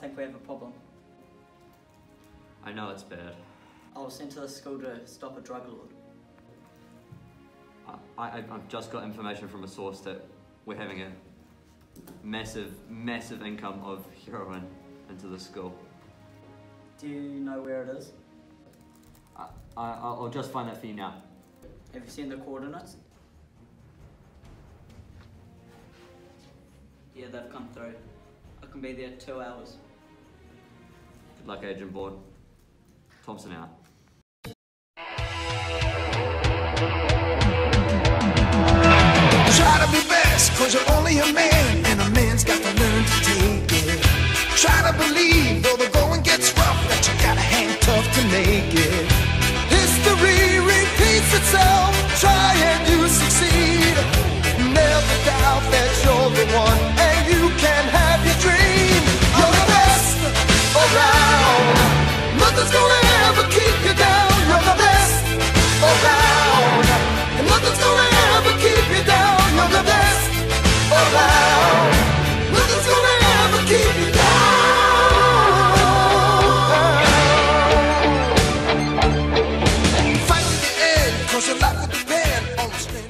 think we have a problem. I know it's bad. I was sent to the school to stop a drug lord. I've just got information from a source that we're having a massive income of heroin into the school. Do you know where it is? I'll just find that for you now. Have you seen the coordinates? Yeah, they've come through. I can be there 2 hours. Good luck, Agent Bourne. Thompson out. Try to be best, cause you're only a man, and a man's got to learn to take it. Try to believe, though the going gets rough, that you gotta hang tough to make it. History repeats itself, try and you succeed. Never doubt that you're the one, and you can have your dream. You're the best around, nothing's gonna ever keep you down. You're the best around, and nothing's gonna ever keep you down. You're the best around, nothing's gonna ever keep you down. Fight to the end, cause your life will depend on the strength.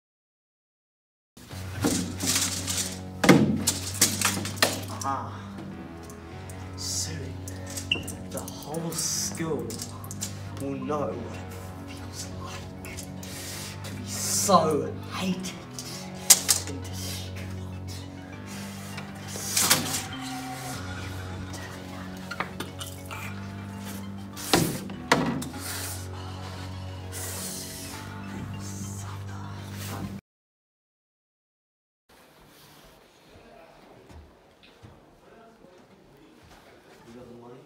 Aha. Soon, the whole school will know what it feels like to be so hated and distraught. You got the money?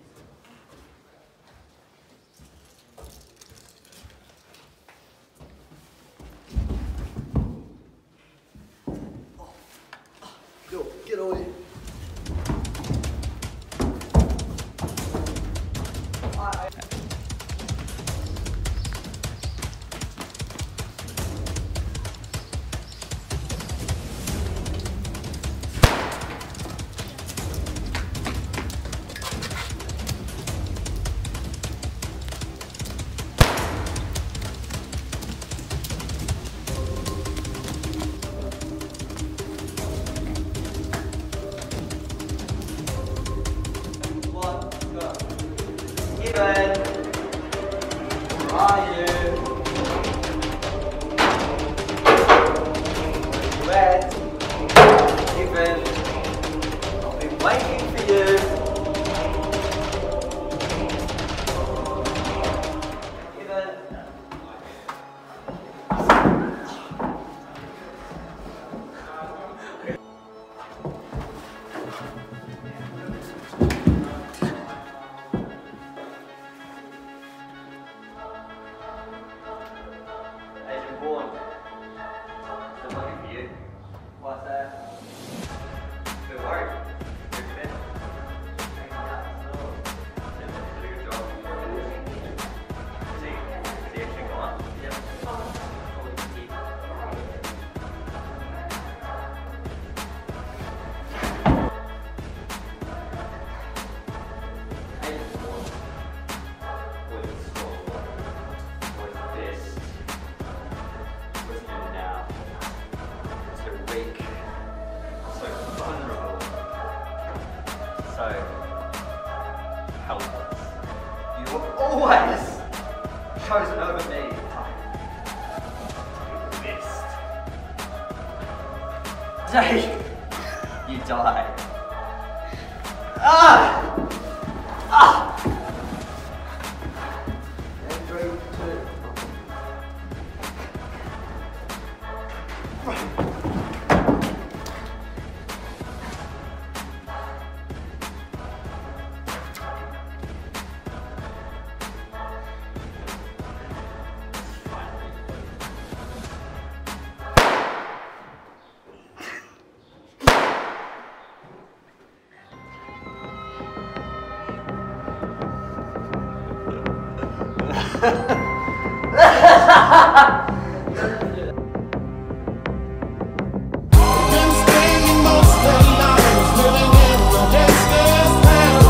Yo, get away. Agent Bourne. Still looking for you. What's that? Don't worry. You're fit. Did a good job. Is he actually gone? Yep. Agent Bourne. Was it Stalker? Was this? Was you now? So weak. So vulnerable. So helpless. You have always chosen over me. You missed. Today, you die. Ah! Ah! And 3, 2. Been spending most of their lives living in the gangster's town.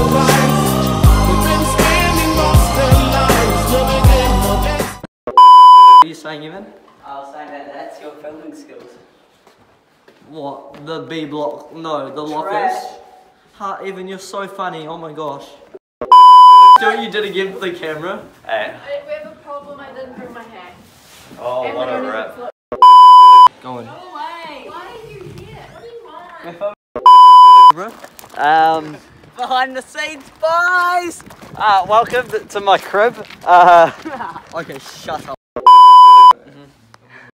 skills. What? The B block? No, the lockers. Trash. Ha, Evan, you're so funny. Oh my gosh. Do what you did again for the camera. Hey. We have a problem. I didn't bring my hat. Oh, And what we're a gonna rip. flip- Go on. Go away. Why are you here? What do you want? Bro. Behind the scenes, boys! Welcome to my crib. Okay, shut up.